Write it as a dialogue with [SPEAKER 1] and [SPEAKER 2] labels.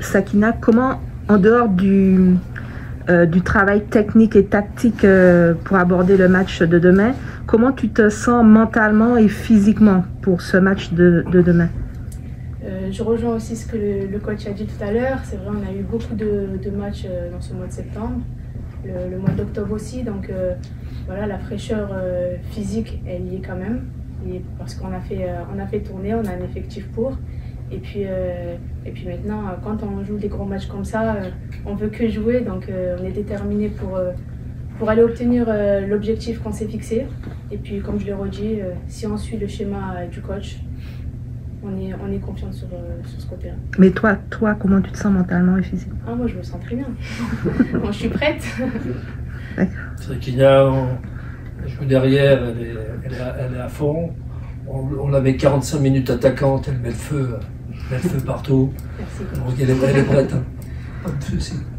[SPEAKER 1] Sakina, comment, en dehors du travail technique et tactique pour aborder le match de demain, comment tu te sens mentalement et physiquement pour ce match de demain?
[SPEAKER 2] Je rejoins aussi ce que le coach a dit tout à l'heure. C'est vrai, on a eu beaucoup de matchs dans ce mois de septembre, le mois d'octobre aussi. Donc voilà, la fraîcheur physique, elle y est quand même. Et parce qu'on a fait tourner, on a un effectif pour. Et puis maintenant, quand on joue des gros matchs comme ça, on veut que jouer. Donc on est déterminé pour aller obtenir l'objectif qu'on s'est fixé. Et puis comme je l'ai redit, si on suit le schéma du coach, on est confiant sur ce côté-là.
[SPEAKER 1] Mais toi, comment tu te sens mentalement et physiquement?
[SPEAKER 2] Ah, moi, je me sens très bien. Moi, je suis prête.
[SPEAKER 3] Sakina, elle joue derrière, elle est à fond. On la met 45 minutes attaquante, elle met le feu partout.
[SPEAKER 2] Merci.
[SPEAKER 3] Donc elle est prête. Hein. Pas de soucis.